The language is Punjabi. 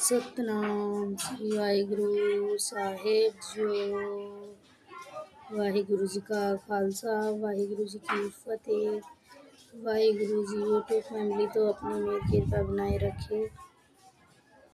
ਸਤਨਾਮ ਸ੍ਰੀ ਵਾਹਿਗੁਰੂ ਸਾਹਿਬ ਜੀਓ। ਵਾਹਿਗੁਰੂ ਜੀ ਕਾ ਖਾਲਸਾ, ਵਾਹਿਗੁਰੂ ਜੀ ਕੀ ਫਤਿਹ। ਵਾਹਿਗੁਰੂ ਜੀ यूट्यूब फैमिली तो अपनी मेर कृपा बनाए रखे।